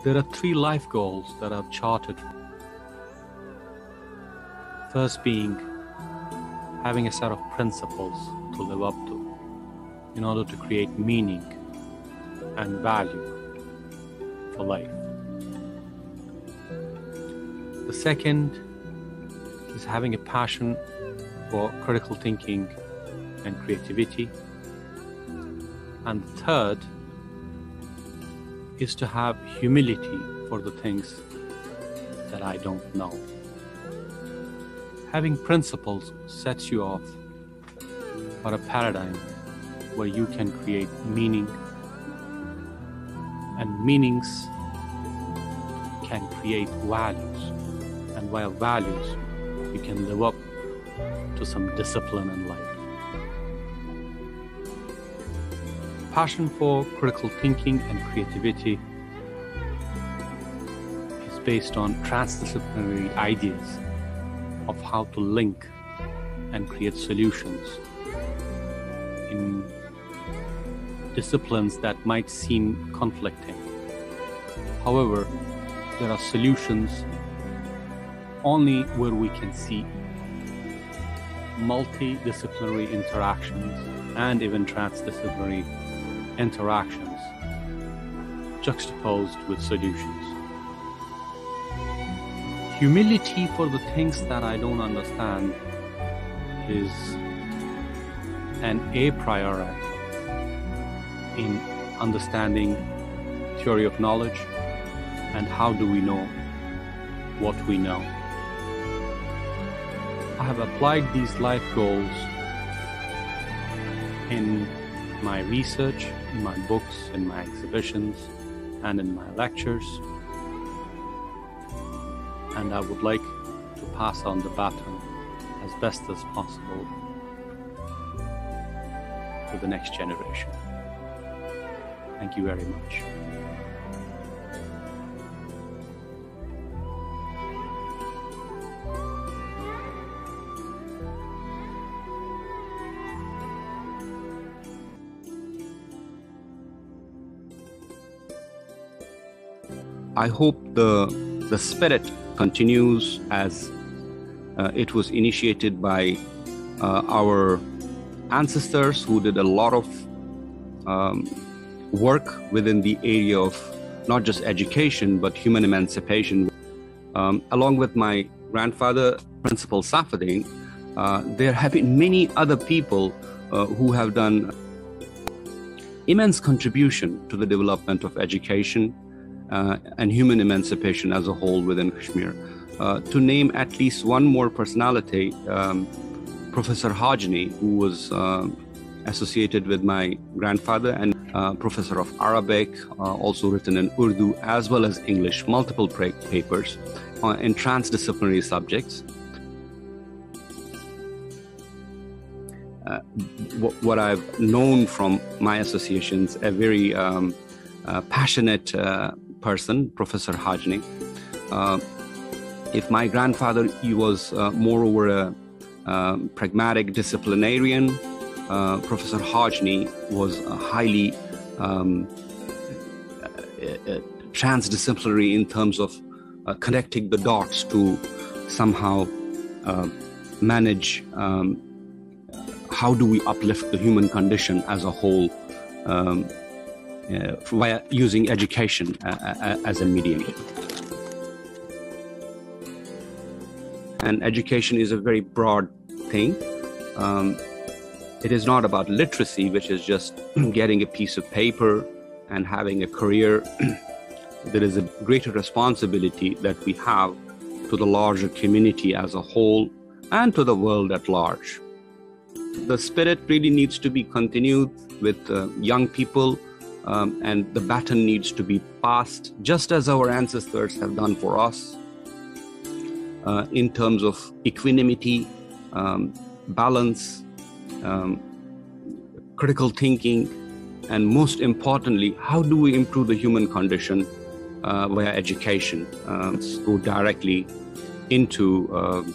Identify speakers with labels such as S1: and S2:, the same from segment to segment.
S1: There are three life goals that I've charted. First being having a set of principles to live up to in order to create meaning and value for life. The second is having a passion for critical thinking and creativity. And the third is to have humility for the things that I don't know. Having principles sets you off for a paradigm where you can create meaning, and meanings can create values, and via values you can live up to some discipline in life. Passion for critical thinking and creativity is based on transdisciplinary ideas of how to link and create solutions in disciplines that might seem conflicting. However, there are solutions only where we can see multidisciplinary interactions and even transdisciplinary interactions juxtaposed with solutions. Humility for the things that I don't understand is an a priori in understanding theory of knowledge and how do we know what we know. I have applied these life goals in my research, in my books, in my exhibitions, and in my lectures. And I would like to pass on the baton as best as possible to the next generation. Thank you very much.
S2: I hope the spirit continues as it was initiated by our ancestors who did a lot of work within the area of not just education but human emancipation. Along with my grandfather, Principal Safieddine, there have been many other people who have done immense contribution to the development of education and human emancipation as a whole within Kashmir. To name at least one more personality, Professor Hajni, who was associated with my grandfather, and Professor of Arabic, also written in Urdu as well as English, multiple papers in transdisciplinary subjects. What I've known from my associations, a very passionate person, Professor Hajni. If my grandfather, he was moreover a pragmatic disciplinarian, Professor Hajni was a highly transdisciplinary in terms of connecting the dots to somehow manage how do we uplift the human condition as a whole via using education as a medium. And education is a very broad thing. It is not about literacy, which is just getting a piece of paper and having a career. There is a greater responsibility that we have to the larger community as a whole and to the world at large. The spirit really needs to be continued with young people, and the baton needs to be passed just as our ancestors have done for us in terms of equanimity, balance, critical thinking, and most importantly, how do we improve the human condition via education? Go directly into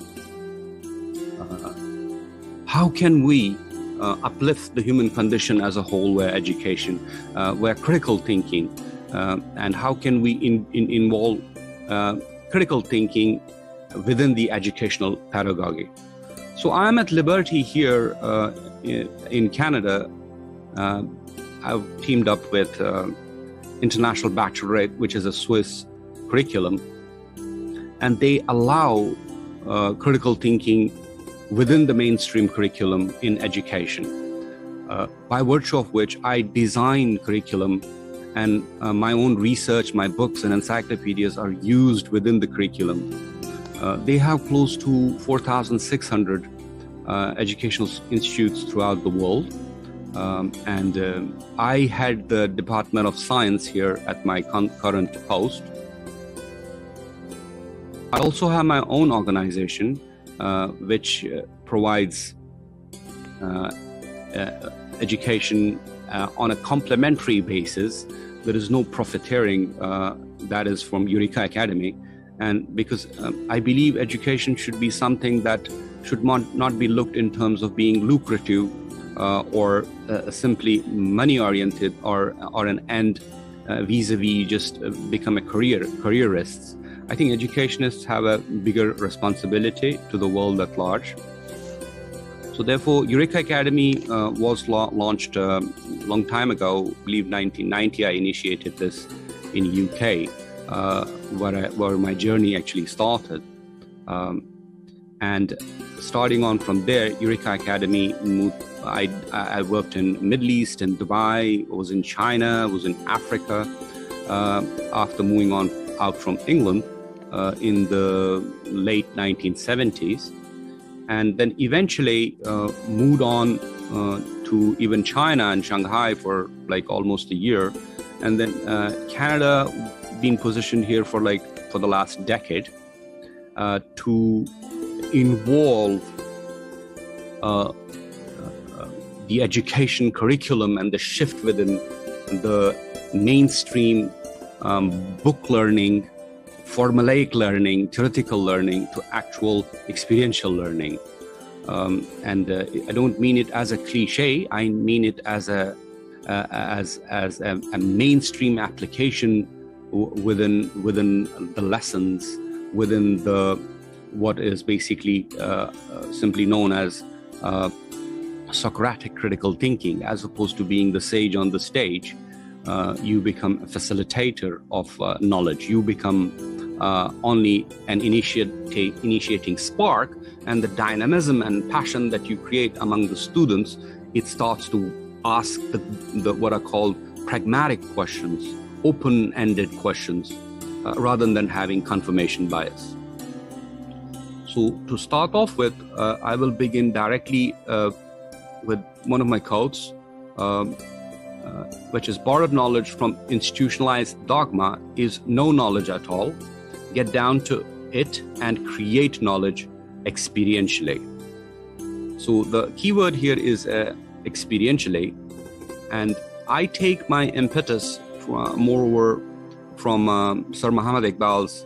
S2: how can we uplift the human condition as a whole via education, where critical thinking and how can we involve critical thinking within the educational pedagogy. So I'm at Liberty here in Canada. I've teamed up with International Baccalaureate, which is a Swiss curriculum, and they allow critical thinking within the mainstream curriculum in education, by virtue of which I design curriculum, and my own research, my books and encyclopedias are used within the curriculum. They have close to 4,600 educational institutes throughout the world. And I head the Department of Science here at my current post. I also have my own organization, which provides education on a complementary basis. There is no profiteering, that is from Eureka Academy. And because I believe education should be something that should not be looked in terms of being lucrative or simply money-oriented or an end vis-a-vis just become a careerists. I think educationists have a bigger responsibility to the world at large. So therefore, Eureka Academy was launched a long time ago. I believe 1990 I initiated this in UK, where my journey actually started. And starting on from there, Eureka Academy moved. I worked in Middle East, in Dubai, was in China, was in Africa, after moving on out from England in the late 1970s. And then eventually moved on to even China and Shanghai for like almost a year. And then Canada been positioned here for the last decade to involve the education curriculum and the shift within the mainstream book learning, formulaic learning, theoretical learning to actual experiential learning. And I don't mean it as a cliche. I mean it as a mainstream application within the lessons, within what is basically simply known as Socratic critical thinking. As opposed to being the sage on the stage, you become a facilitator of knowledge. You become only an initiating spark, and the dynamism and passion that you create among the students, it starts to ask the what are called pragmatic questions, open-ended questions, rather than having confirmation bias. So to start off with, I will begin directly with one of my quotes, which is borrowed knowledge from institutionalized dogma is no knowledge at all. Get down to it and create knowledge experientially. So the key word here is experientially, and I take my impetus moreover from Sir Muhammad Iqbal's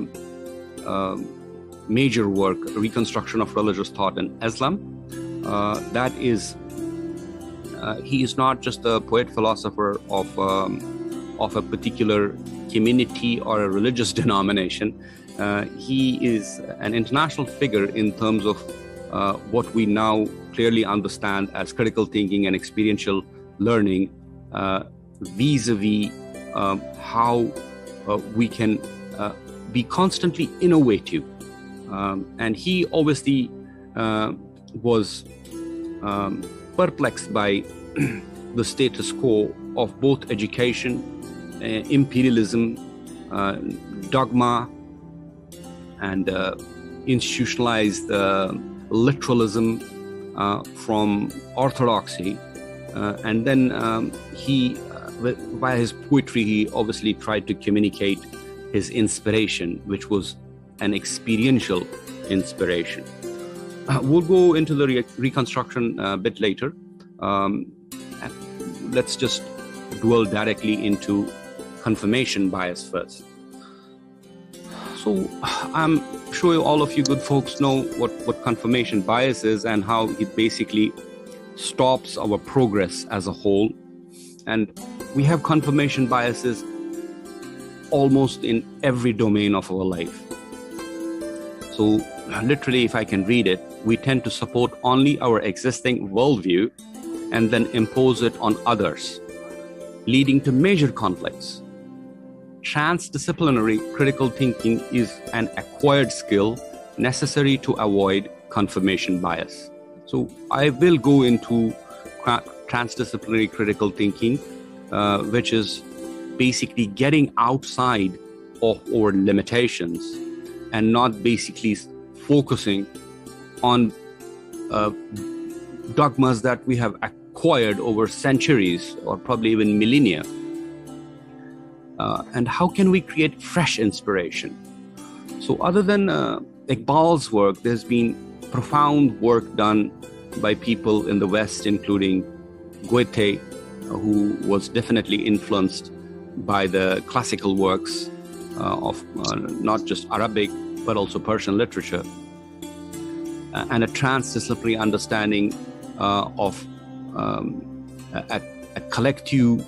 S2: major work, Reconstruction of Religious Thought in Islam. That is, he is not just a poet philosopher of a particular community or a religious denomination. He is an international figure in terms of what we now clearly understand as critical thinking and experiential learning, vis-a-vis how we can be constantly innovative. And he obviously was perplexed by the status quo of both education, imperialism, dogma, and institutionalized literalism from orthodoxy. And then he, by his poetry, he obviously tried to communicate his inspiration, which was an experiential inspiration. We'll go into the reconstruction a bit later. Let's just dwell directly into confirmation bias first. So I'm sure all of you good folks know what confirmation bias is and how it basically stops our progress as a whole. And we have confirmation biases almost in every domain of our life. So literally, if I can read it, we tend to support only our existing worldview and then impose it on others, leading to major conflicts. Transdisciplinary critical thinking is an acquired skill necessary to avoid confirmation bias. So I will go into transdisciplinary critical thinking, which is basically getting outside of our limitations and not basically focusing on dogmas that we have acquired over centuries or probably even millennia. And how can we create fresh inspiration? So other than Iqbal's work, there's been profound work done by people in the West, including Goethe, who was definitely influenced by the classical works of not just Arabic, but also Persian literature, and a transdisciplinary understanding of a collective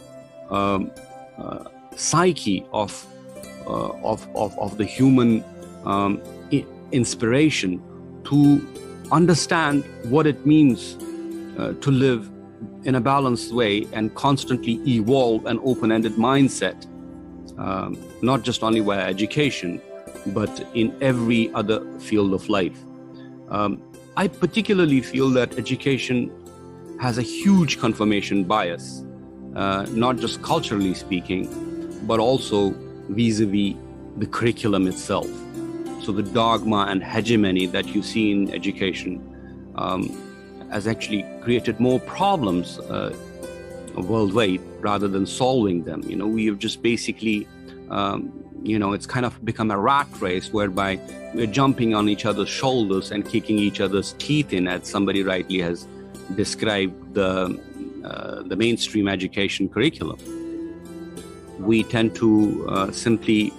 S2: psyche of the human inspiration to understand what it means to live in a balanced way and constantly evolve an open-ended mindset, not just only via education, but in every other field of life. I particularly feel that education has a huge confirmation bias, not just culturally speaking, but also vis-a-vis the curriculum itself. So the dogma and hegemony that you see in education has actually created more problems worldwide rather than solving them. You know, we have just basically, it's kind of become a rat race whereby we're jumping on each other's shoulders and kicking each other's teeth in, as somebody rightly has described the mainstream education curriculum. We tend to simply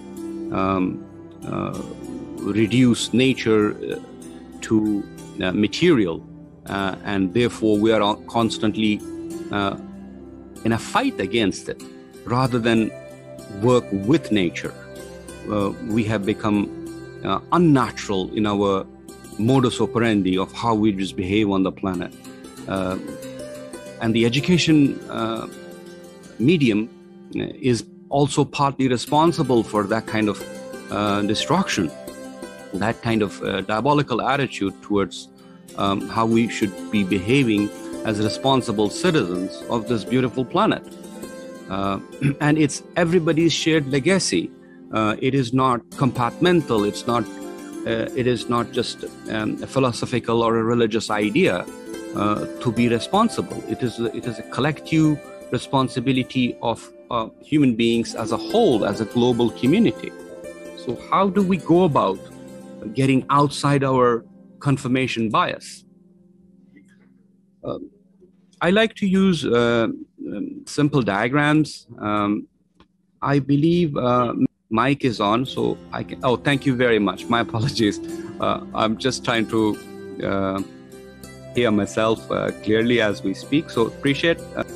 S2: reduce nature to material, and therefore we are constantly in a fight against it rather than work with nature. We have become unnatural in our modus operandi of how we just behave on the planet. And the education medium is also partly responsible for that kind of destruction, that kind of diabolical attitude towards how we should be behaving as responsible citizens of this beautiful planet. And it's everybody's shared legacy. It is not compartmental. It is not just a philosophical or a religious idea to be responsible. It is a collective responsibility of human beings as a whole, as a global community. So how do we go about getting outside our confirmation bias? I like to use simple diagrams. I believe mic is on, so I can. Oh, thank you very much. My apologies. I'm just trying to hear myself clearly as we speak. So appreciate.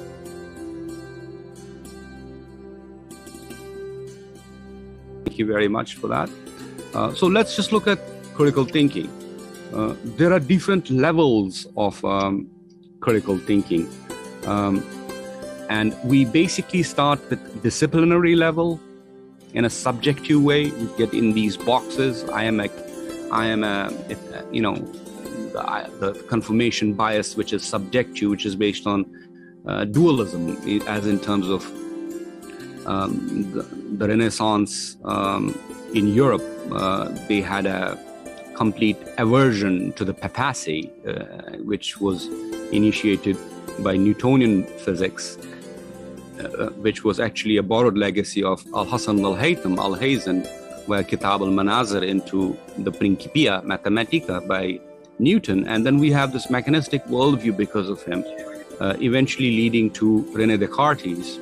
S2: Thank you very much for that. So let's just look at critical thinking. There are different levels of critical thinking. And we basically start with disciplinary level in a subjective way. We get in these boxes. The confirmation bias, which is subjective, which is based on dualism, as in terms of the Renaissance in Europe. They had a complete aversion to the papacy, which was initiated by Newtonian physics, which was actually a borrowed legacy of Al-Hasan al-Haytham al-Hazan, where Kitab al-Manazir into the Principia Mathematica by Newton. And then we have this mechanistic worldview because of him, eventually leading to René Descartes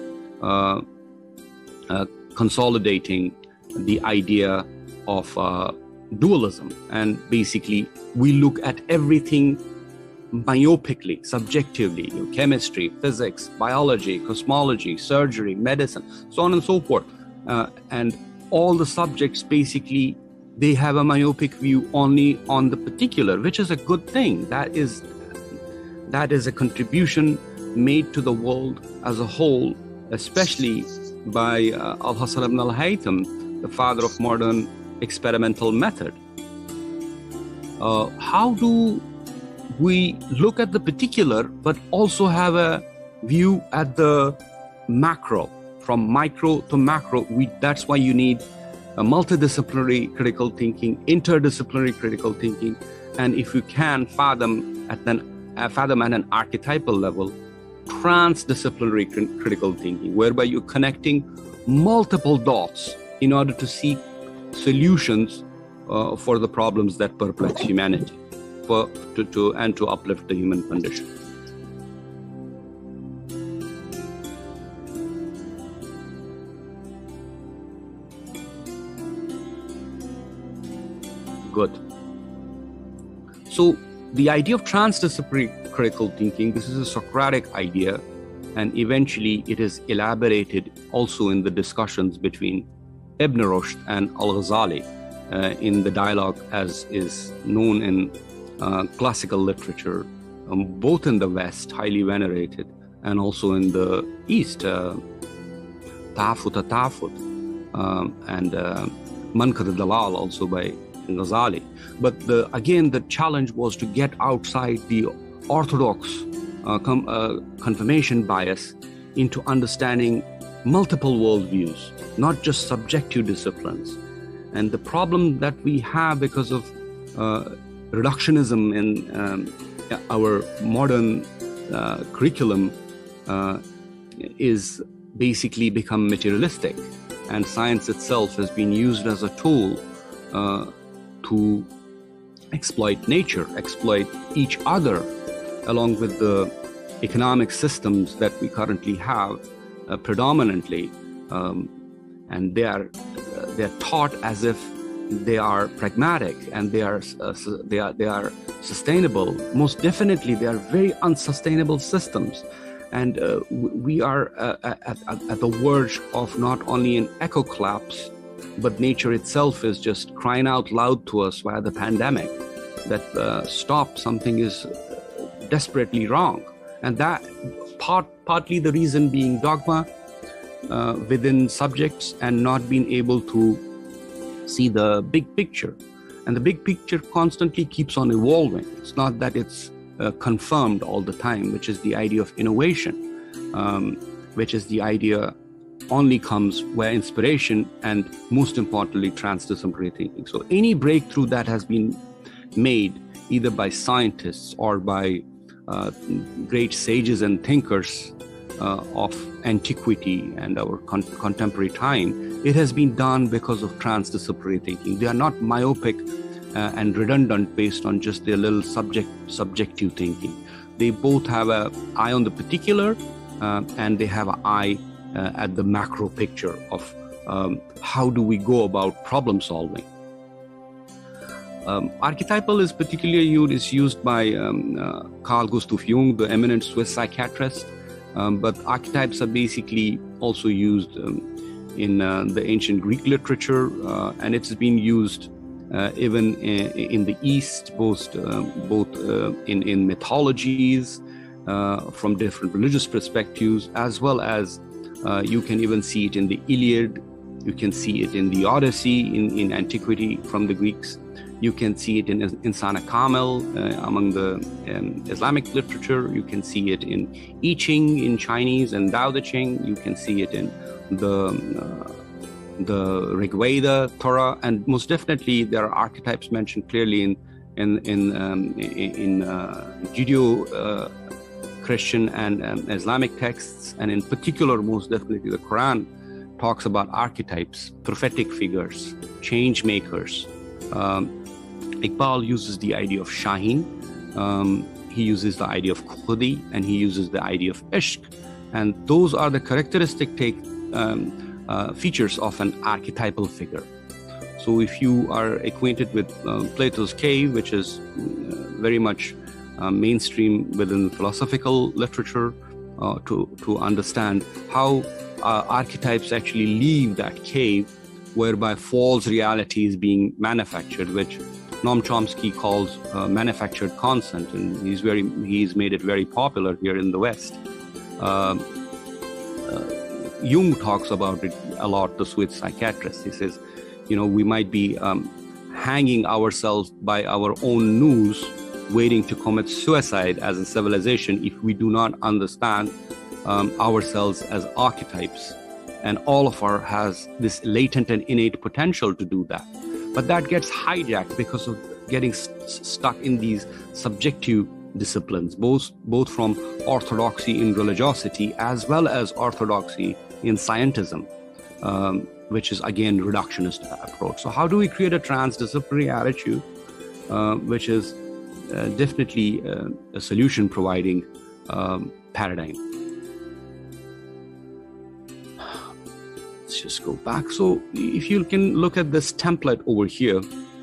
S2: consolidating the idea of dualism. And basically, we look at everything myopically, subjectively, chemistry, physics, biology, cosmology, surgery, medicine, so on and so forth. And all the subjects basically, they have a myopic view only on the particular, which is a good thing. That is a contribution made to the world as a whole, especially by Al-Hasan ibn al-Haytham, the father of modern experimental method. How do we look at the particular, but also have a view at the macro, from micro to macro? That's why you need a multidisciplinary critical thinking, interdisciplinary critical thinking, and if you can fathom at an archetypal level, transdisciplinary critical thinking, whereby you're connecting multiple dots in order to seek solutions for the problems that perplex humanity, to uplift the human condition. Good. So the idea of transdisciplinary critical thinking, this is a Socratic idea, and eventually it is elaborated also in the discussions between Ibn Rushd and Al-Ghazali in the dialogue as is known in classical literature, both in the West, highly venerated, and also in the East, Ta'afut and Manqad al-Dalal, also by Ghazali. But again, the challenge was to get outside the orthodox confirmation bias into understanding multiple worldviews, not just subjective disciplines. And the problem that we have because of reductionism in our modern curriculum is basically become materialistic, and science itself has been used as a tool to exploit nature, exploit each other, along with the economic systems that we currently have predominantly, and they are taught as if they are pragmatic and they are sustainable. Most definitely, they are very unsustainable systems, and we are at the verge of not only an echo collapse, but nature itself is just crying out loud to us via the pandemic that stop, something is desperately wrong. And that partly the reason being dogma within subjects and not being able to see the big picture. And the big picture constantly keeps on evolving. It's not that it's confirmed all the time, which is the idea of innovation, which is the idea only comes where inspiration and, most importantly, transdisciplinary thinking. So any breakthrough that has been made either by scientists or by great sages and thinkers of antiquity and our contemporary time, it has been done because of transdisciplinary thinking. They are not myopic and redundant based on just their little subjective thinking. They both have an eye on the particular and they have an eye at the macro picture of how do we go about problem solving. Archetypal is particularly used by Carl Gustav Jung, the eminent Swiss psychiatrist, but archetypes are basically also used in the ancient Greek literature, and it's been used even in the East, both in mythologies from different religious perspectives, as well as you can even see it in the Iliad, you can see it in the Odyssey in antiquity from the Greeks, you can see it in Insan Kamil among the Islamic literature, you can see it in I Ching in Chinese and Tao Te Ching, you can see it in the Rig Veda, Torah, and most definitely there are archetypes mentioned clearly in Judeo Christian and Islamic texts, and in particular, most definitely, the Quran talks about archetypes, prophetic figures, change makers. Iqbal uses the idea of Shaheen, he uses the idea of Khudi, and he uses the idea of Ishq, and those are the characteristic features of an archetypal figure. So if you are acquainted with Plato's Cave, which is very much mainstream within philosophical literature, to understand how archetypes actually leave that cave whereby false reality is being manufactured, which Noam Chomsky calls manufactured consent, and he's made it very popular here in the West. Jung talks about it a lot, the Swiss psychiatrist. He says, we might be hanging ourselves by our own noose, waiting to commit suicide as a civilization if we do not understand ourselves as archetypes. And all of us has this latent and innate potential to do that. But that gets hijacked because of getting stuck in these subjective disciplines, both from orthodoxy in religiosity as well as orthodoxy in scientism, which is again reductionist approach. So how do we create a transdisciplinary attitude, which is definitely a solution providing paradigm? Let's just go back. So if you can look at this template over here,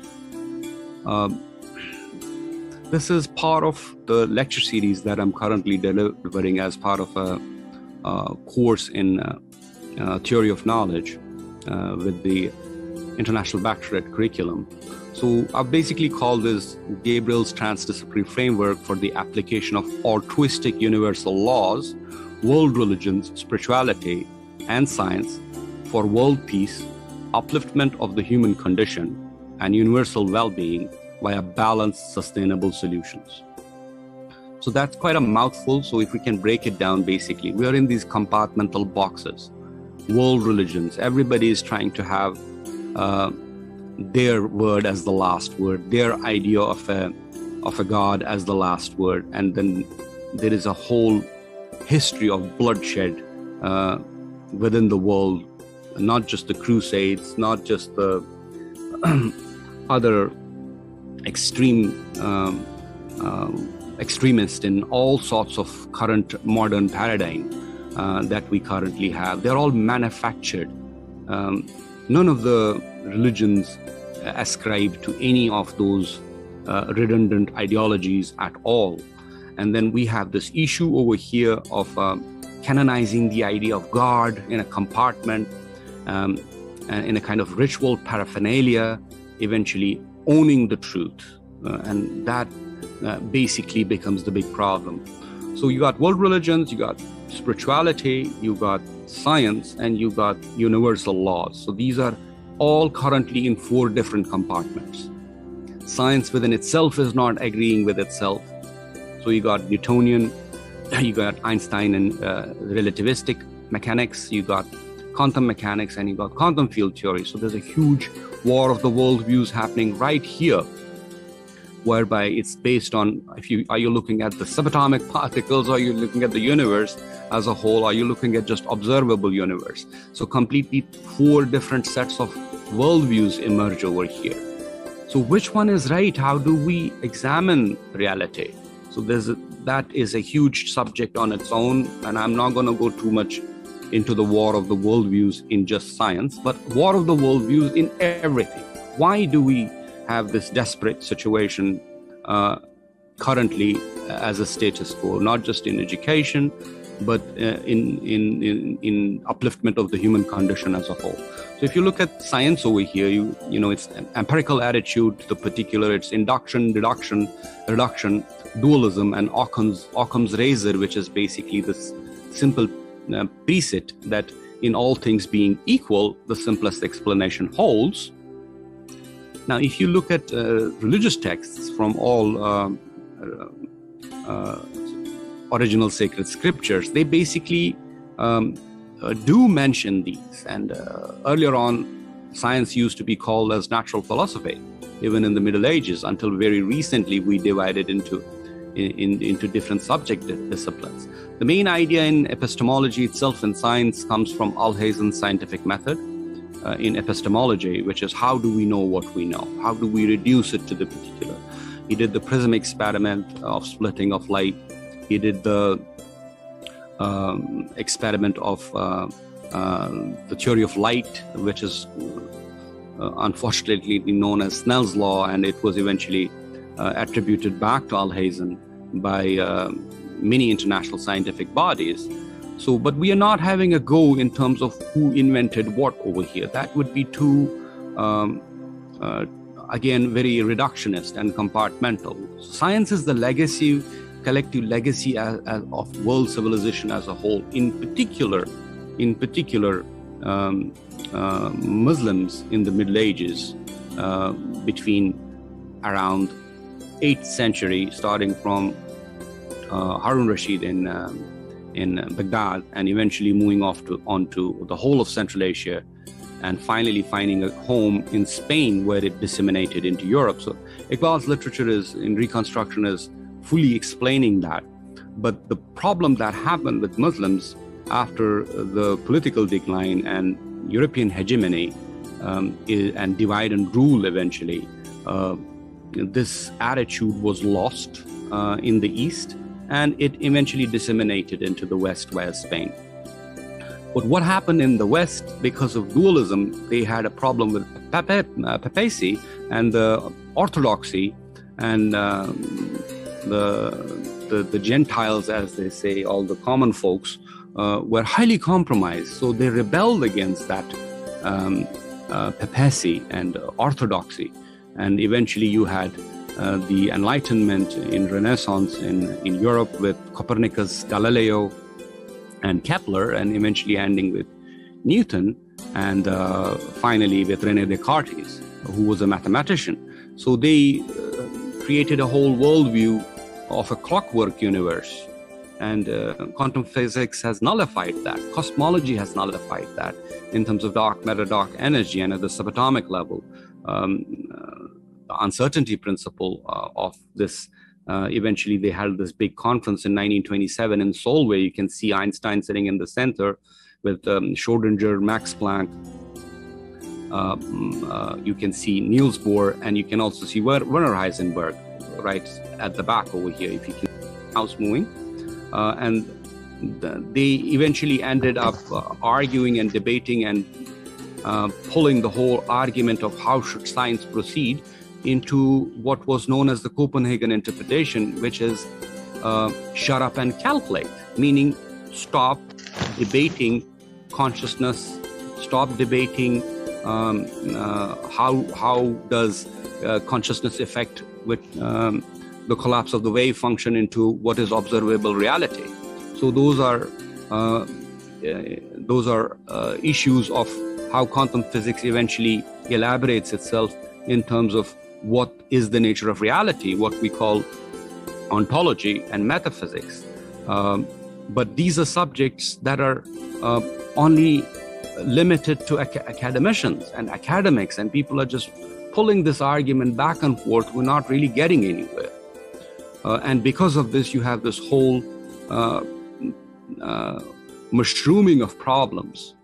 S2: this is part of the lecture series that I'm currently delivering as part of a course in theory of knowledge with the International Baccalaureate curriculum. So I've basically called this Gabriel's Transdisciplinary Framework for the Application of Altruistic Universal Laws, World Religions, Spirituality, and Science for World Peace, Upliftment of the Human Condition, and Universal Well-Being via Balanced, Sustainable Solutions. So that's quite a mouthful. So if we can break it down, basically, we are in these compartmental boxes. World religions, everybody is trying to have their word as the last word, their idea of a God as the last word. And then there is a whole history of bloodshed within the world, not just the Crusades, not just the other extremists in all sorts of current modern paradigm that we currently have. They're all manufactured. None of the religions ascribe to any of those redundant ideologies at all. And then we have this issue over here of canonizing the idea of God in a compartment, in a kind of ritual paraphernalia, eventually owning the truth. And that basically becomes the big problem. So you got world religions, you got spirituality, you got science, and you got universal laws. So these are all currently in 4 different compartments. Science within itself is not agreeing with itself. So you got Newtonian, you got Einstein and relativistic mechanics, you got quantum mechanics, and you got quantum field theory. So there's a huge war of the worldviews happening right here, whereby it's based on, are you looking at the subatomic particles, or are you looking at the universe as a whole, are you looking at just observable universe? So completely 4 different sets of worldviews emerge over here. So which one is right? How do we examine reality? So that is a huge subject on its own, and I'm not going to go too much into the war of the worldviews in just science, but war of the worldviews in everything. Why do we have this desperate situation currently as a status quo, not just in education, but in upliftment of the human condition as a whole? So if you look at science over here, you know it's an empirical attitude to the particular, it's induction, deduction, reduction, dualism, and Occam's razor, which is basically this simple precept that in all things being equal, the simplest explanation holds. Now, if you look at religious texts from all original sacred scriptures, they basically do mention these. And earlier on, science used to be called as natural philosophy, even in the Middle Ages, until very recently we divided into different subject disciplines. The main idea in epistemology itself in science comes from Alhazen's scientific method in epistemology, which is how do we know what we know? How do we reduce it to the particular? He did the prism experiment of splitting of light. He did the experiment of the theory of light, which is unfortunately known as Snell's law, and it was eventually attributed back to Alhazen by many international scientific bodies. So, but we are not having a go in terms of who invented what over here. That would be too, again, very reductionist and compartmental. Science is the legacy, collective legacy of world civilization as a whole. In particular, Muslims in the Middle Ages, between around 8th century, starting from Harun Rashid in Baghdad, and eventually moving onto the whole of Central Asia, and finally finding a home in Spain, where it disseminated into Europe. So Iqbal's literature in reconstruction is fully explaining that. But the problem that happened with Muslims after the political decline and European hegemony and divide and rule eventually, this attitude was lost in the East, and it eventually disseminated into the West via Spain. But what happened in the West, because of dualism, they had a problem with papacy and the orthodoxy, and the Gentiles, as they say, all the common folks, were highly compromised. So they rebelled against that papacy and orthodoxy. And eventually you had the Enlightenment in Renaissance in Europe with Copernicus, Galileo, and Kepler, and eventually ending with Newton, and finally with René Descartes, who was a mathematician. So they created a whole worldview of a clockwork universe, and quantum physics has nullified that. Cosmology has nullified that in terms of dark matter, dark energy, and at the subatomic level. The uncertainty principle of this. Eventually, they held this big conference in 1927 in Seoul, where you can see Einstein sitting in the center with Schrödinger, Max Planck. You can see Niels Bohr, and you can also see Werner Heisenberg right at the back over here, if you can see the mouse moving. And they eventually ended up arguing and debating and pulling the whole argument of how should science proceed into what was known as the Copenhagen interpretation, which is shut up and calculate, meaning stop debating consciousness, stop debating how does consciousness affect with the collapse of the wave function into what is observable reality. So those are issues of how quantum physics eventually elaborates itself in terms of what is the nature of reality, what we call ontology and metaphysics. But these are subjects that are only limited to academicians and academics, and people are just pulling this argument back and forth. We're not really getting anywhere. And because of this, you have this whole mushrooming of problems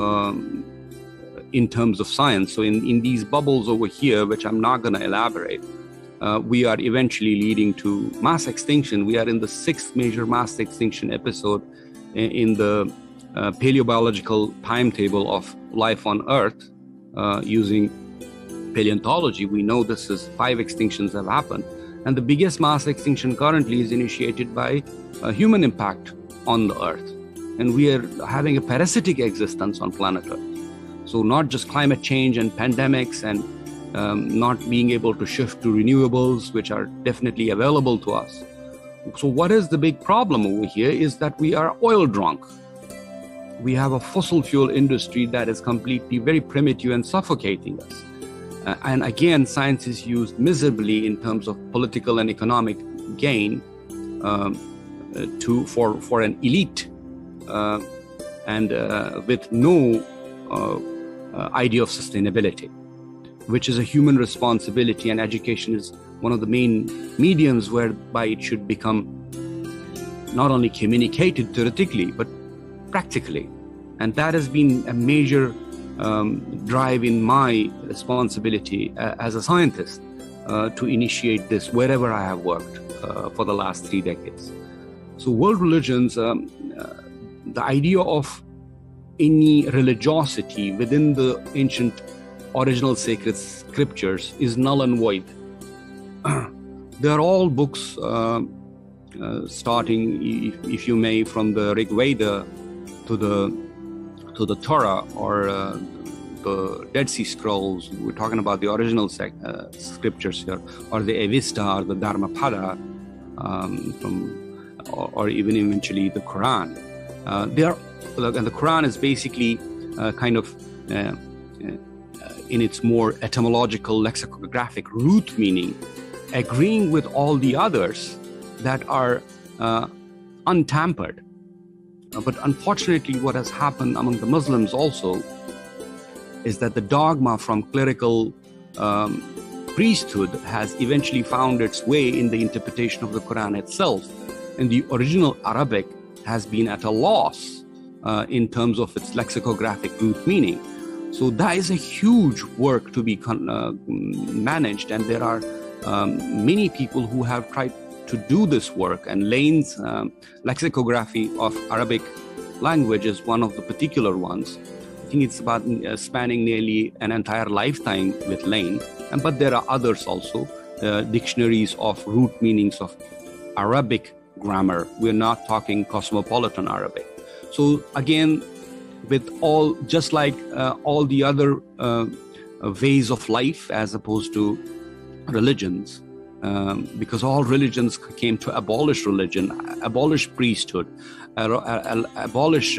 S2: in terms of science. So in these bubbles over here, which I'm not going to elaborate, we are eventually leading to mass extinction. We are in the 6th major mass extinction episode in the paleobiological timetable of life on Earth. Using paleontology, we know this is 5 extinctions have happened. And the biggest mass extinction currently is initiated by human impact on the Earth. And we are having a parasitic existence on planet Earth. So not just climate change and pandemics and not being able to shift to renewables, which are definitely available to us. So what is the big problem over here is that we are oil drunk. We have a fossil fuel industry that is completely very primitive and suffocating us. And again, science is used miserably in terms of political and economic gain for an elite, and with no idea of sustainability, which is a human responsibility, and education is one of the main mediums whereby it should become not only communicated theoretically, but practically. And that has been a major drive in my responsibility as a scientist to initiate this wherever I have worked for the last 3 decades. So world religions, the idea of any religiosity within the ancient original sacred scriptures is null and void. They are all books starting, if you may, from the Rig Veda to the Torah or the Dead Sea Scrolls. We're talking about the original scriptures here, or the Avesta or the Dharmapada, or even eventually the Quran. And the Quran is basically kind of in its more etymological, lexicographic root meaning, agreeing with all the others that are untampered. But unfortunately, what has happened among the Muslims also is that the dogma from clerical priesthood has eventually found its way in the interpretation of the Quran itself. And the original Arabic has been at a loss in terms of its lexicographic root meaning. So that is a huge work to be managed, and there are many people who have tried to do this work, and Lane's lexicography of Arabic language is one of the particular ones. I think it's about spanning nearly an entire lifetime with Lane, but there are others also, dictionaries of root meanings of Arabic grammar. We're not talking cosmopolitan Arabic. So again, with all, just like all the other ways of life as opposed to religions, because all religions came to abolish religion, abolish priesthood, abolish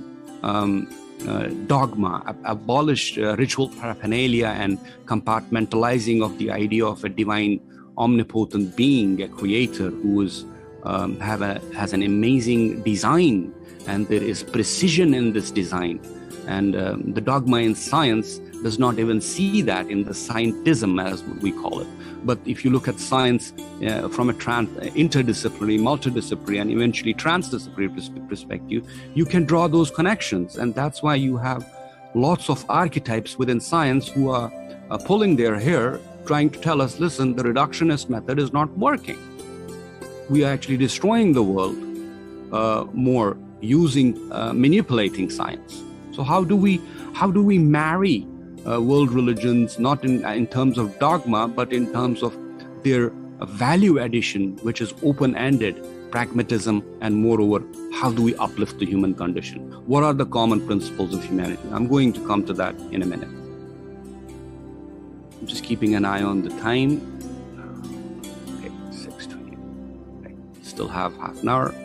S2: dogma, abolish ritual paraphernalia and compartmentalizing of the idea of a divine omnipotent being, a creator who is has an amazing design, and there is precision in this design. And the dogma in science does not even see that in the scientism, as we call it. But if you look at science from a interdisciplinary, multidisciplinary, and eventually transdisciplinary perspective, you can draw those connections. And that's why you have lots of archetypes within science who are pulling their hair, trying to tell us, listen, the reductionist method is not working. We are actually destroying the world more using manipulating science. So how do we marry world religions, not in terms of dogma, but in terms of their value addition, which is open-ended pragmatism, and moreover, how do we uplift the human condition? What are the common principles of humanity? I'm going to come to that in a minute. I'm just keeping an eye on the time. Okay, 6:20. Okay, still have half an hour.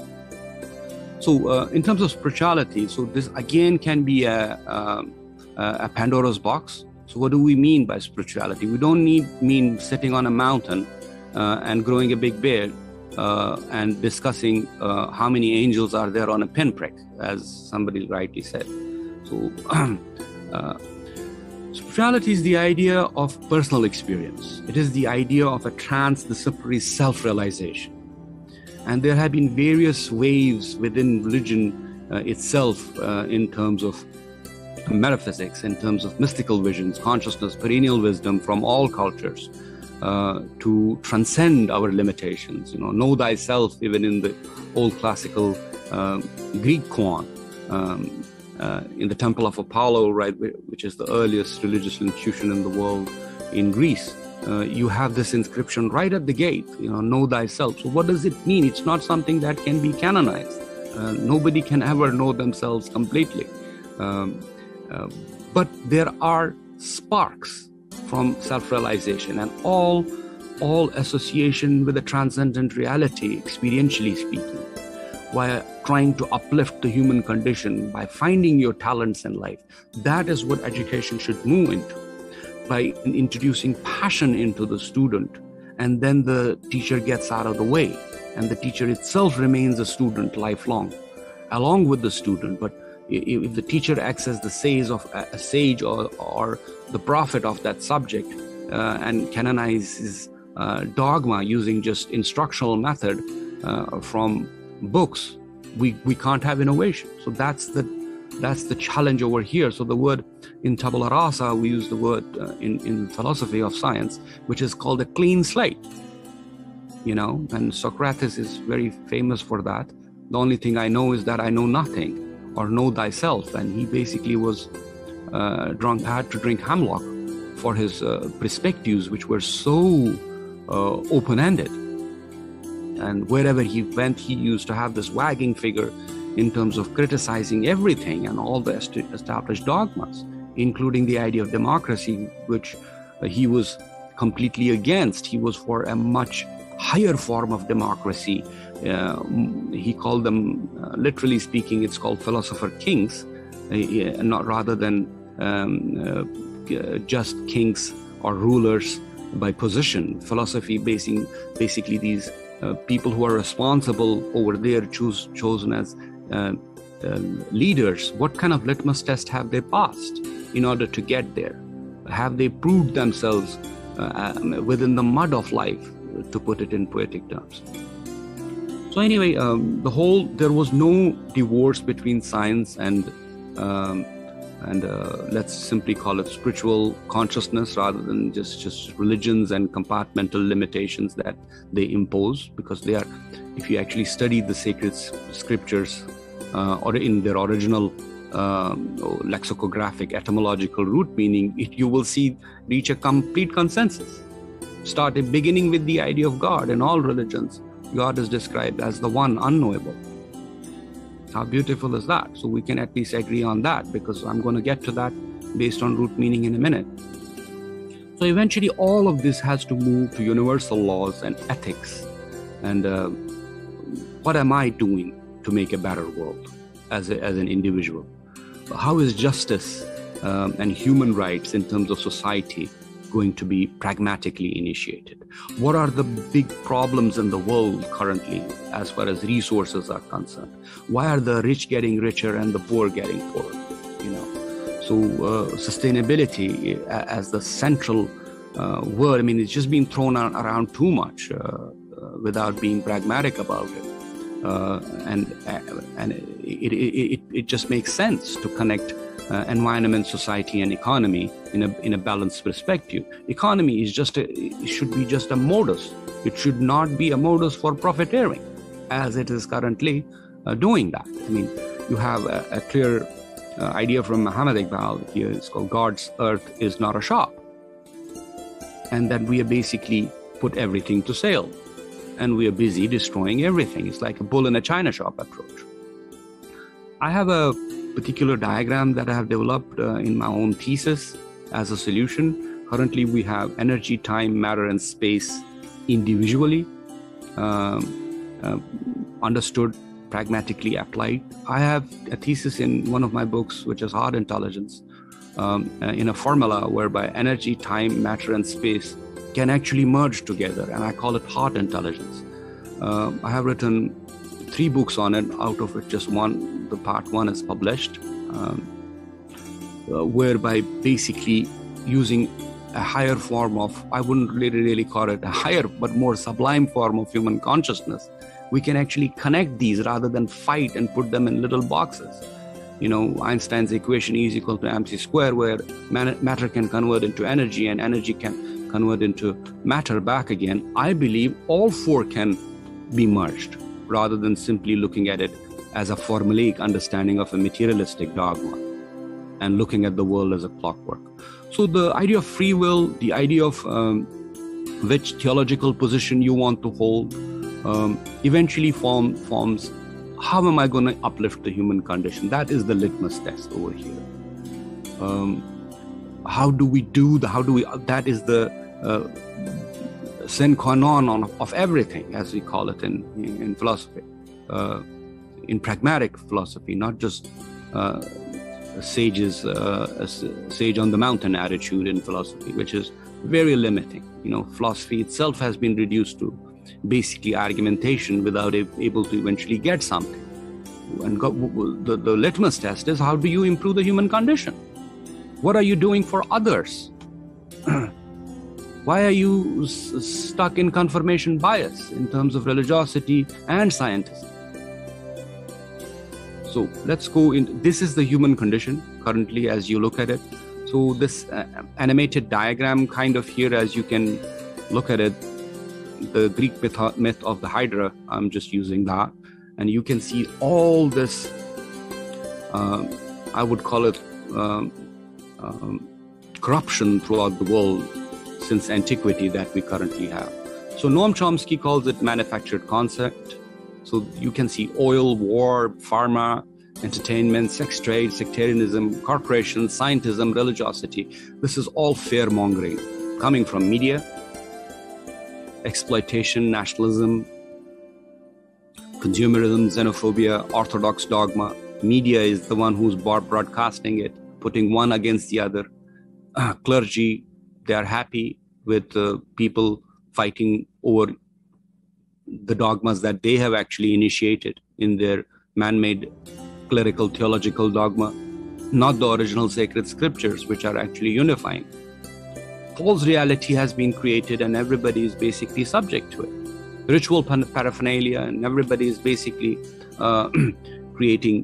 S2: So in terms of spirituality, so this again can be a Pandora's box. So what do we mean by spirituality? We don't mean sitting on a mountain and growing a big beard and discussing how many angels are there on a pinprick, as somebody rightly said. So spirituality is the idea of personal experience. It is the idea of a transdisciplinary self-realization. And there have been various waves within religion itself in terms of metaphysics, in terms of mystical visions, consciousness, perennial wisdom from all cultures to transcend our limitations. Know thyself, even in the old classical Greek koan, in the Temple of Apollo, right, which is the earliest religious institution in the world in Greece. You have this inscription right at the gate, know thyself. So what does it mean? It's not something that can be canonized. Nobody can ever know themselves completely. But there are sparks from self-realization, and all association with a transcendent reality, experientially speaking, while trying to uplift the human condition by finding your talents in life. That is what education should move into, by introducing passion into the student, and then the teacher gets out of the way, and the teacher itself remains a student lifelong, along with the student. But if the teacher acts as the sage or the prophet of that subject and canonizes dogma using just instructional method from books, we can't have innovation. So that's the challenge over here. So the word in tabula rasa, we use the word in philosophy of science, which is called a clean slate. And Socrates is very famous for that. The only thing I know is that I know nothing, or know thyself. And he basically was had to drink hemlock for his perspectives, which were so open-ended. And wherever he went, he used to have this wagging figure in terms of criticizing everything and all the established dogmas, including the idea of democracy, which he was completely against. He was for a much higher form of democracy. He called them, literally speaking, it's called philosopher kings, not rather than just kings or rulers by position. Philosophy basically these people who are responsible over there, chosen as leaders. What kind of litmus test have they passed in order to get there? Have they proved themselves within the mud of life, to put it in poetic terms? So anyway, there was no divorce between science and let's simply call it spiritual consciousness, rather than just religions and compartmental limitations that they impose, because they are, if you actually study the sacred scriptures or in their original lexicographic etymological root meaning, you will reach a complete consensus. Beginning with the idea of God. In all religions, God is described as the one unknowable. How beautiful is that? So we can at least agree on that, because I'm going to get to that based on root meaning in a minute. So eventually all of this has to move to universal laws and ethics. And what am I doing to make a better world as an individual? How is justice and human rights in terms of society going to be pragmatically initiated? What are the big problems in the world currently as far as resources are concerned? Why are the rich getting richer and the poor getting poorer? So sustainability as the central word, I mean, it's just being thrown around too much without being pragmatic about it. And it just makes sense to connect environment, society, and economy in a balanced perspective. Economy is it should be just a modus. It should not be a modus for profiteering, as it is currently doing that. I mean, you have a clear idea from Muhammad Iqbal here. It's called God's earth is not a shop, and that we are basically put everything to sale, and we are busy destroying everything. It's like a bull in a china shop approach. I have a particular diagram that I have developed in my own thesis as a solution. Currently, we have energy, time, matter, and space individually understood, pragmatically applied. I have a thesis in one of my books, which is Heart Intelligence, in a formula whereby energy, time, matter, and space can actually merge together, and I call it Heart Intelligence. I have written 3 books on it, out of which just one, the part 1 is published, whereby basically using a higher form of, I wouldn't really call it a higher, but more sublime form of human consciousness, we can actually connect these rather than fight and put them in little boxes. Einstein's equation E is equal to mc square, where matter can convert into energy and energy can convert into matter back again. I believe all 4 can be merged, rather than simply looking at it as a formulaic understanding of a materialistic dogma and looking at the world as a clockwork. So the idea of free will, the idea of which theological position you want to hold, eventually forms how am I going to uplift the human condition? That is the litmus test over here. How do we that is the sine qua non of everything, as we call it in philosophy, in pragmatic philosophy, not just sage on the mountain attitude in philosophy, which is very limiting. Philosophy itself has been reduced to basically argumentation without able to eventually get something. And the litmus test is, how do you improve the human condition? What are you doing for others? Why are you stuck in confirmation bias in terms of religiosity and scientism? So let's go in. This is the human condition currently as you look at it. So this animated diagram kind of here, as you can look at it, the Greek myth of the Hydra, I'm just using that. And you can see all this, I would call it corruption throughout the world since antiquity that we currently have. So Noam Chomsky calls it manufactured concept. So you can see oil, war, pharma, entertainment, sex trade, sectarianism, corporations, scientism, religiosity. This is all fear-mongering coming from media, exploitation, nationalism, consumerism, xenophobia, orthodox dogma. Media is the one who's broadcasting it, putting one against the other. Clergy, they are happy with people fighting over the dogmas that they have actually initiated in their man-made clerical theological dogma, not the original sacred scriptures, which are actually unifying. False reality has been created and everybody is basically subject to it. Ritual paraphernalia, and everybody is basically creating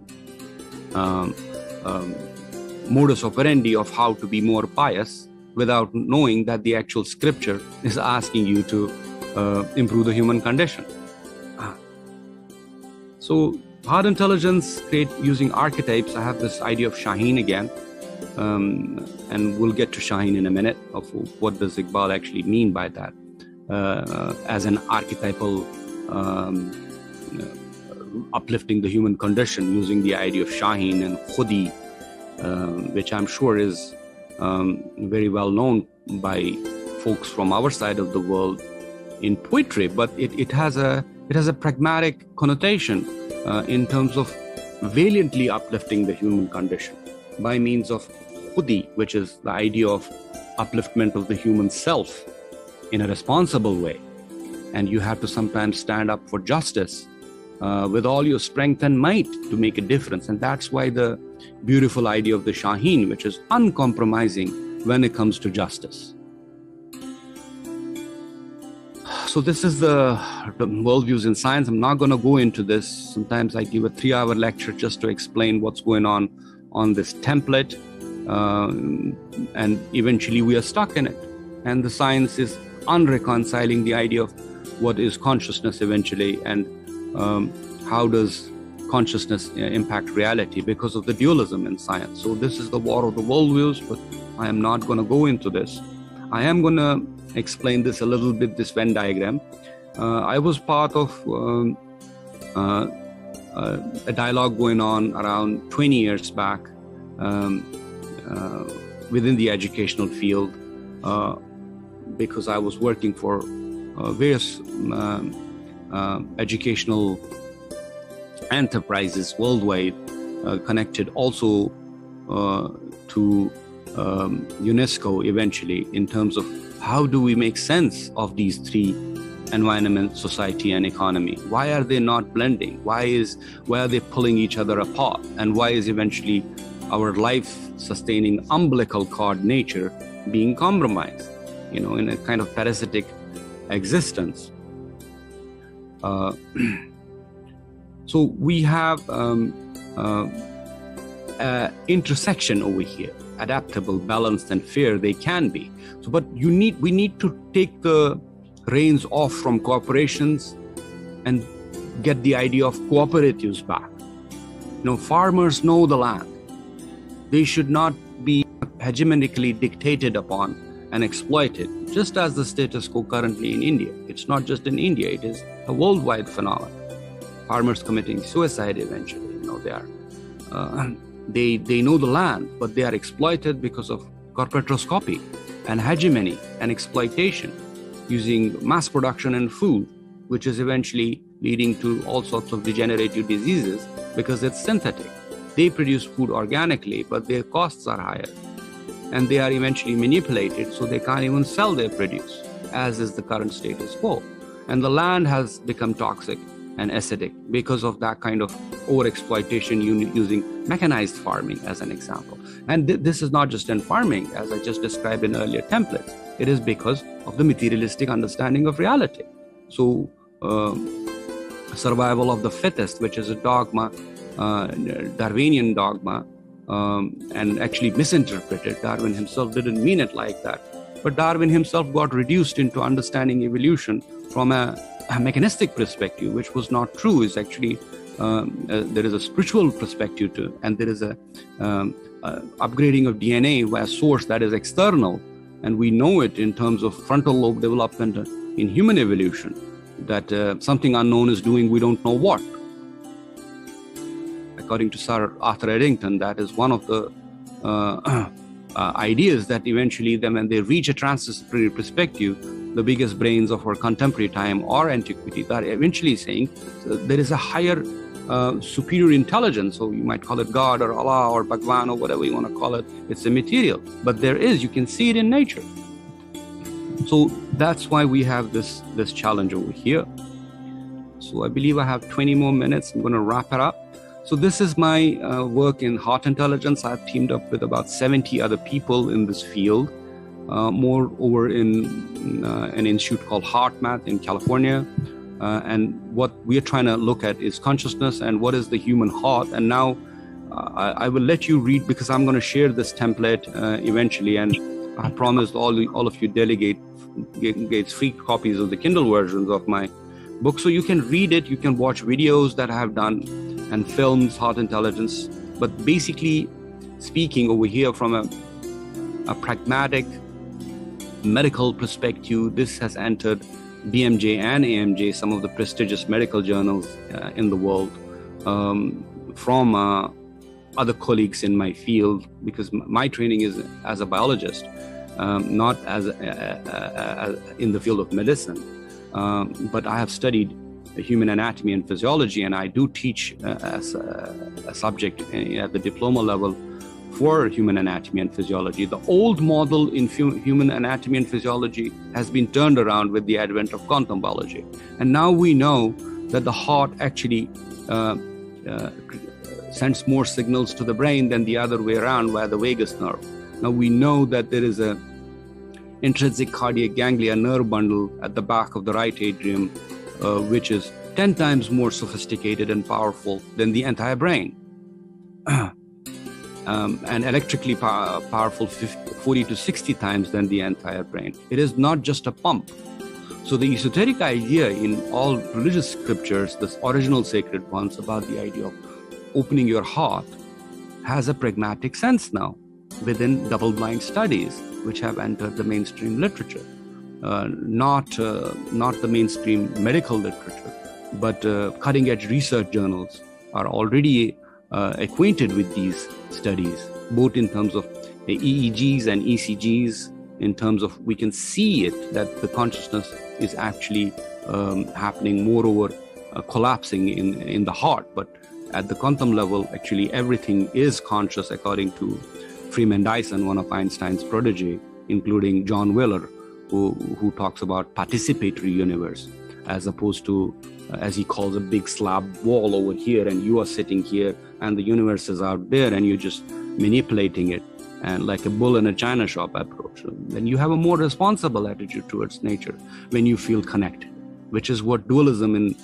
S2: modus operandi of how to be more pious without knowing that the actual scripture is asking you to improve the human condition. So hard intelligence create using archetypes. I have this idea of Shaheen again, and we'll get to Shaheen in a minute, of what does Iqbal actually mean by that, as an archetypal uplifting the human condition using the idea of Shaheen and Khudi, which I'm sure is very well known by folks from our side of the world in poetry, but it has a pragmatic connotation in terms of valiantly uplifting the human condition by means of Khudi, which is the idea of upliftment of the human self in a responsible way. And you have to sometimes stand up for justice with all your strength and might to make a difference. And that's why the beautiful idea of the Shaheen, which is uncompromising when it comes to justice. So this is the worldviews in science. I'm not going to go into this. Sometimes I give a 3-hour lecture just to explain what's going on this template. And eventually we are stuck in it. And the science is unreconciling the idea of what is consciousness eventually, and how does consciousness impact reality because of the dualism in science. So this is the war of the worldviews, but I am not going to go into this. I am going to explain this a little bit, this Venn diagram. I was part of a dialogue going on around 20 years back within the educational field, because I was working for various educational enterprises worldwide, connected also to UNESCO eventually, in terms of how do we make sense of these three: environment, society, and economy? Why are they not blending? Why are they pulling each other apart? And why is eventually our life-sustaining umbilical cord nature being compromised, in a kind of parasitic existence? So we have intersection over here, adaptable, balanced, and fair they can be. So, but we need to take the reins off from corporations and get the idea of cooperatives back. Farmers know the land. They should not be hegemonically dictated upon and exploited, just as the status quo currently in India. It's not just in India, it is a worldwide phenomenon. Farmers committing suicide eventually, they know the land, but they are exploited because of corporatoscopy and hegemony and exploitation, using mass production and food, which is eventually leading to all sorts of degenerative diseases because it's synthetic. They produce food organically, but their costs are higher, and they are eventually manipulated so they can't even sell their produce, as is the current status quo. And the land has become toxic and acidic because of that kind of overexploitation using mechanized farming as an example. And this is not just in farming, as I just described in earlier templates. It is because of the materialistic understanding of reality. So survival of the fittest, which is a dogma, Darwinian dogma, and actually misinterpreted. Darwin himself didn't mean it like that. But Darwin himself got reduced into understanding evolution from a mechanistic perspective, which was not true. Is actually there is a spiritual perspective to, and there is a upgrading of DNA by a source that is external, and we know it in terms of frontal lobe development in human evolution. that something unknown is doing we don't know what. According to Sir Arthur Eddington, that is one of the ideas that eventually, when they reach a transdisciplinary perspective, the biggest brains of our contemporary time or antiquity, they are eventually saying there is a higher, superior intelligence. So you might call it God or Allah or Bhagwan or whatever you want to call it. It's immaterial, but there is. You can see it in nature. So that's why we have this challenge over here. So I believe I have 20 more minutes. I'm going to wrap it up. So this is my work in heart intelligence. I've teamed up with about 70 other people in this field, more over in an institute called HeartMath in California. And what we are trying to look at is consciousness and what is the human heart. And now I will let you read, because I'm going to share this template eventually. And I promised all of you delegates free copies of the Kindle versions of my book. So you can read it, you can watch videos that I have done and films, heart intelligence. But basically speaking over here from a pragmatic medical perspective, this has entered BMJ and AMJ, some of the prestigious medical journals in the world, from other colleagues in my field, because my training is as a biologist, not as in the field of medicine. But I have studied human anatomy and physiology, and I do teach as a subject at the diploma level for human anatomy and physiology. The old model in human anatomy and physiology has been turned around with the advent of quantum biology. And now we know that the heart actually sends more signals to the brain than the other way around via the vagus nerve. Now we know that there is a intrinsic cardiac ganglia nerve bundle at the back of the right atrium, which is 10 times more sophisticated and powerful than the entire brain. And electrically powerful 40 to 60 times than the entire brain. It is not just a pump. So the esoteric idea in all religious scriptures, the original sacred ones, about the idea of opening your heart has a pragmatic sense now within double-blind studies, which have entered the mainstream literature. Not the mainstream medical literature, but cutting-edge research journals are already acquainted with these studies, both in terms of EEGs and ECGs, in terms of we can see it, that the consciousness is actually happening, moreover collapsing in the heart. But at the quantum level, actually everything is conscious, according to Freeman Dyson, one of Einstein's protege, including John Wheeler, who talks about participatory universe, as opposed to, as he calls, a big slab wall over here, and you are sitting here and the universe is out there and you're just manipulating it, and like a bull in a china shop approach. Then you have a more responsible attitude towards nature when you feel connected, which is what dualism in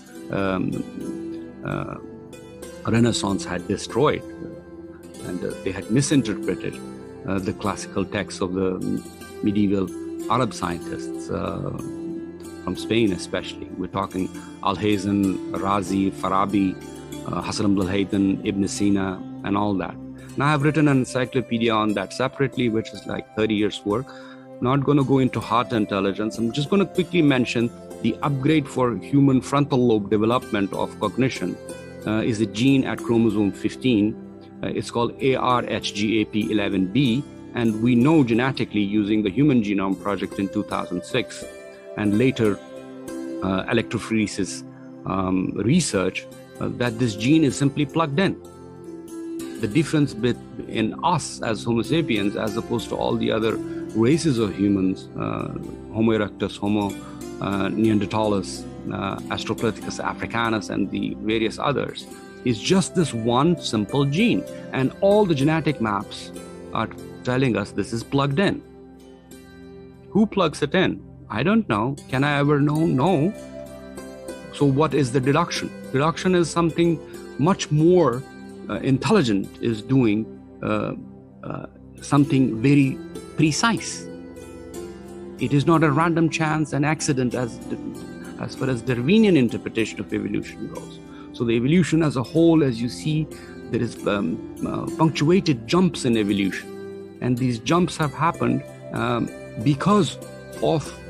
S2: Renaissance had destroyed. And they had misinterpreted the classical texts of the medieval Arab scientists, from Spain especially. We're talking Alhazen, Razi, Farabi, Hassan al-Haytham, Ibn Sina, and all that. Now I've written an encyclopedia on that separately, which is like 30 years work. Not going to go into heart intelligence. I'm just going to quickly mention the upgrade for human frontal lobe development of cognition is a gene at chromosome 15. It's called ARHGAP11B, and we know genetically, using the Human Genome Project in 2006 and later electrophoresis research, that this gene is simply plugged in. The difference in us as Homo sapiens, as opposed to all the other races of humans, Homo erectus, Homo neanderthalis, Australopithecus africanus, and the various others, is just this one simple gene. And all the genetic maps are telling us this is plugged in. Who plugs it in? I don't know. Can I ever know? No. So what is the deduction? Deduction is something much more intelligent, is doing something very precise. It is not a random chance and accident as far as Darwinian interpretation of evolution goes. So the evolution as a whole, as you see, there is punctuated jumps in evolution. And these jumps have happened because of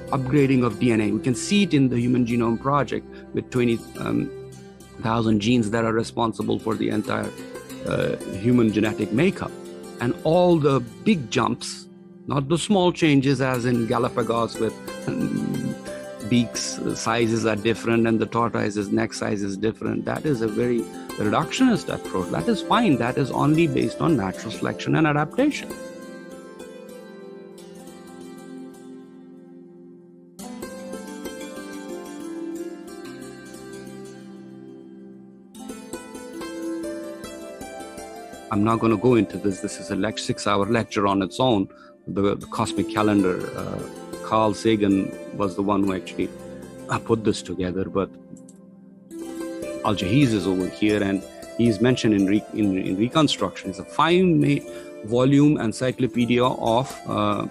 S2: upgrading of DNA. We can see it in the Human Genome Project with 20,000 genes that are responsible for the entire human genetic makeup. And all the big jumps, not the small changes as in Galapagos with beaks sizes are different and the tortoise's neck size is different. That is a very reductionist approach. That is fine. That is only based on natural selection and adaptation. I'm not going to go into this. This is a 6-hour lecture on its own. The cosmic calendar. Carl Sagan was the one who actually put this together. But Al-Jahiz is over here, and he's mentioned in Reconstruction. It's a 5-volume encyclopedia of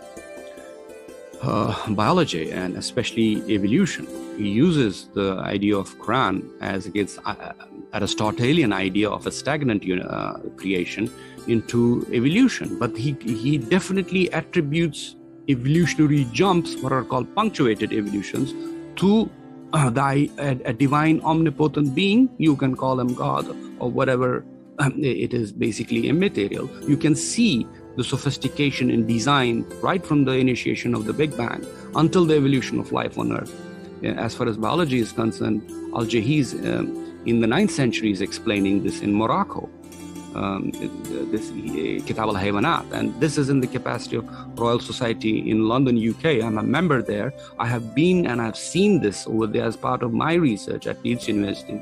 S2: biology and especially evolution. He uses the idea of Quran as against Aristotelian idea of a stagnant creation into evolution. But he definitely attributes evolutionary jumps, what are called punctuated evolutions, to a divine omnipotent being. You can call him God or whatever. It is basically immaterial. You can see the sophistication in design right from the initiation of the Big Bang until the evolution of life on Earth. As far as biology is concerned, Al-Jahiz in the 9th century is explaining this in Morocco, this Kitab al-Haywanat, and this is in the capacity of Royal Society in London, UK. I'm a member there. I have been and I've seen this over there as part of my research at Leeds University.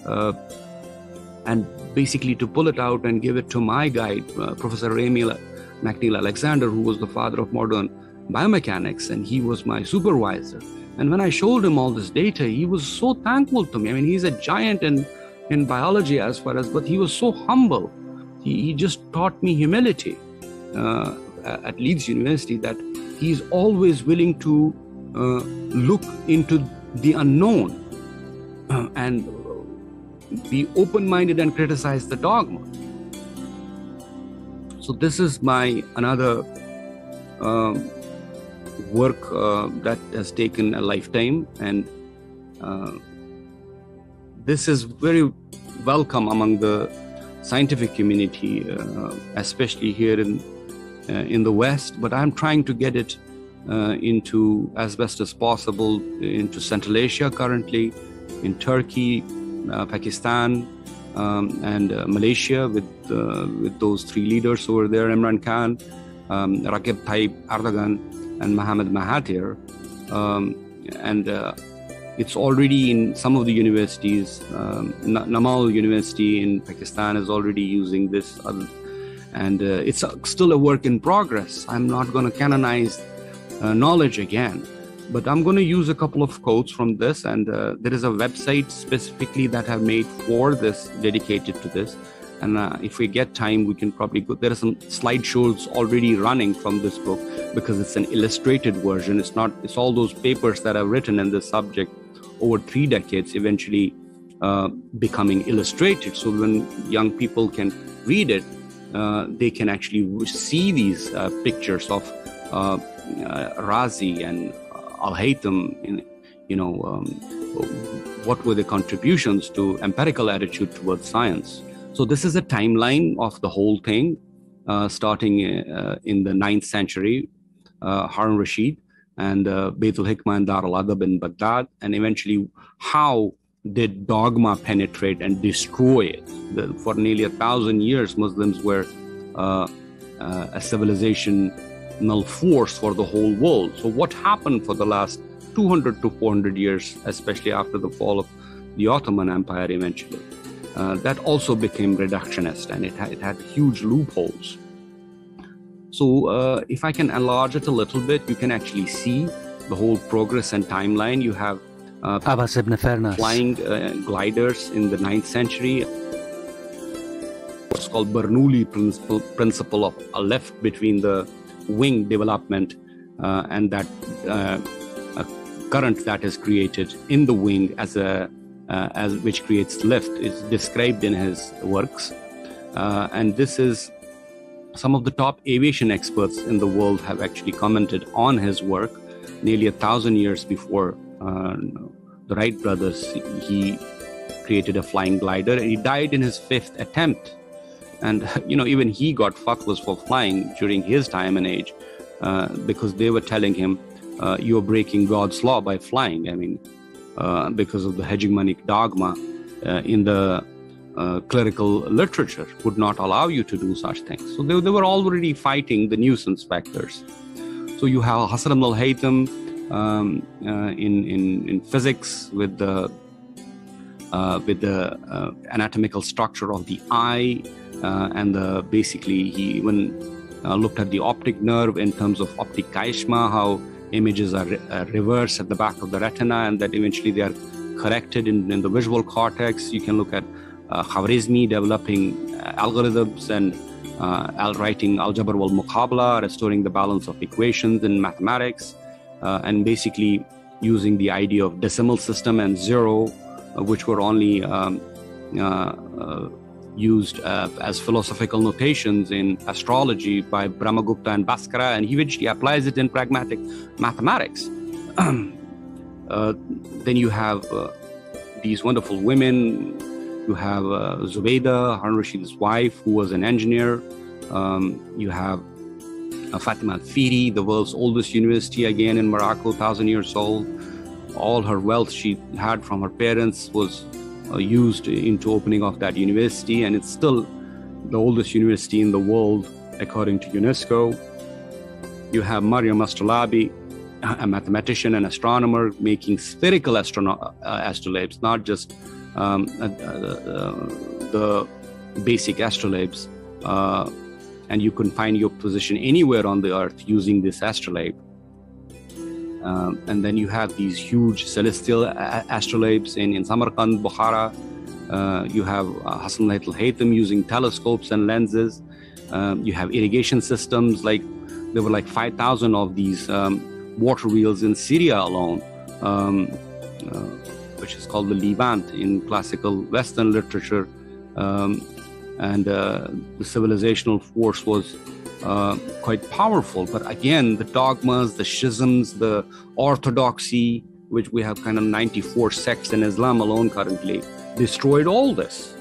S2: And basically to pull it out and give it to my guide, Professor Emil McNeill Alexander, who was the father of modern biomechanics, and he was my supervisor. And when I showed him all this data, he was so thankful to me. I mean, he's a giant in biology as far as, but he was so humble. He just taught me humility at Leeds University, that he's always willing to look into the unknown and be open-minded and criticize the dogma. So this is my another work that has taken a lifetime, and this is very welcome among the scientific community, especially here in the West. But I'm trying to get it into, as best as possible, into Central Asia currently, in Turkey, Pakistan, and Malaysia with those 3 leaders over there: Imran Khan, Recep Tayyip Erdogan, and Mohammed Mahathir. And it's already in some of the universities. Namal University in Pakistan is already using this, and it's still a work in progress. I'm not going to canonize knowledge again, but I'm going to use a couple of quotes from this, and there is a website specifically that I've made for this, dedicated to this. And if we get time, we can probably go. There are some slideshows already running from this book, because it's an illustrated version. It's all those papers that I've written in this subject over 3 decades, eventually becoming illustrated. So when young people can read it, they can actually see these pictures of Razi and Al-Haytham, what were the contributions to empirical attitude towards science. So this is a timeline of the whole thing, starting in the 9th century, Harun Rashid and Baitul Hikmah and Dar al-Adab in Baghdad, and eventually how did dogma penetrate and destroy it. For nearly 1,000 years, Muslims were a civilizational force for the whole world. So what happened for the last 200 to 400 years, especially after the fall of the Ottoman Empire eventually? That also became reductionist, and it had huge loopholes. So if I can enlarge it a little bit, you can actually see the whole progress and timeline. You have
S1: Abbas ibn Farnas
S2: flying gliders in the 9th century. What's called Bernoulli principle of a lift between the wing development and that current that is created in the wing as which creates lift is described in his works. And this is some of the top aviation experts in the world have actually commented on his work. nearly 1,000 years before the Wright brothers. He created a flying glider, and he died in his 5th attempt. And even he got fuckless for flying during his time and age, because they were telling him, you're breaking God's law by flying. I mean, because of the hegemonic dogma in the clerical literature would not allow you to do such things. So they were already fighting the nuisance factors. So you have Hassan ibn al-Haytham in physics with the anatomical structure of the eye, and basically he even looked at the optic nerve in terms of optic chiasma, how images are reversed at the back of the retina, and that eventually they are corrected in the visual cortex. You can look at Khwarizmi developing algorithms and writing Al-Jabr wal-Muqabla, restoring the balance of equations in mathematics, and basically using the idea of decimal system and zero, which were only used as philosophical notations in astrology by Brahmagupta and Bhaskara, and he eventually applies it in pragmatic mathematics. Then you have these wonderful women. You have Zubaydah, Harun Rashid's wife, who was an engineer. You have Fatima al-Firi, the world's oldest university, again in Morocco, 1,000 years old. All her wealth she had from her parents was used into opening of that university, and it's still the oldest university in the world according to UNESCO. You have Maryam Astrolabi, a mathematician and astronomer, making spherical astrolabes, not just the basic astrolabes, and you can find your position anywhere on the earth using this astrolabe. And then you have these huge celestial astrolabes in Samarkand, Bukhara. You have Hassan al-Haytham using telescopes and lenses. You have irrigation systems, like there were like 5,000 of these water wheels in Syria alone, which is called the Levant in classical Western literature. And the civilizational force was quite powerful. But again, the dogmas, the schisms, the orthodoxy, which we have kind of 94 sects in Islam alone currently, destroyed all this.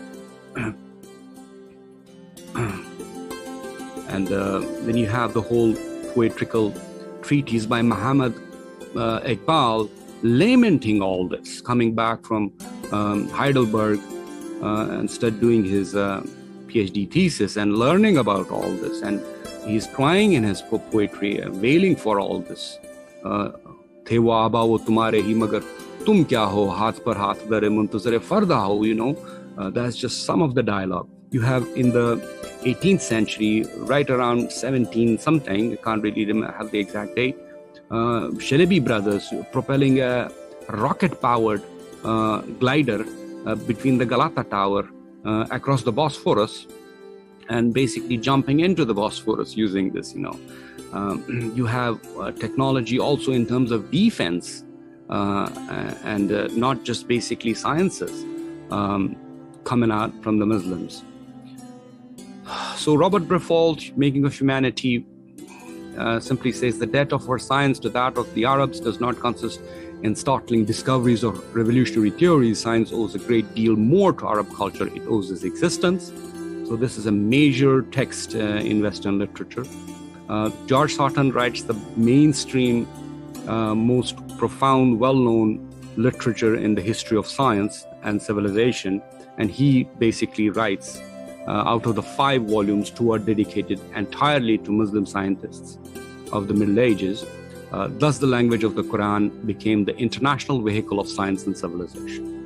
S2: And then you have the whole poetical treatise by Muhammad Iqbal lamenting all this, coming back from Heidelberg and started doing his PhD thesis and learning about all this. And he's crying in his poetry, wailing for all this. The wo aba wo tumhare hi magar tum kya ho, haath par haath dare muntazare farda ho, that's just some of the dialogue. You have in the 18th century, right around 17 something, I can't really have the exact date, Shalabi brothers propelling a rocket-powered glider between the Galata Tower across the Bosphorus, and basically jumping into the Bosphorus using this, You have technology also in terms of defense, and not just basically sciences coming out from the Muslims. So Robert Briffault, Making of Humanity, simply says the debt of our science to that of the Arabs does not consist in startling discoveries or revolutionary theories. Science owes a great deal more to Arab culture. It owes its existence. So this is a major text in Western literature. George Sarton writes the mainstream, most profound, well-known literature in the history of science and civilization. And he basically writes, out of the 5 volumes, 2 are dedicated entirely to Muslim scientists of the Middle Ages. Thus, the language of the Quran became the international vehicle of science and civilization.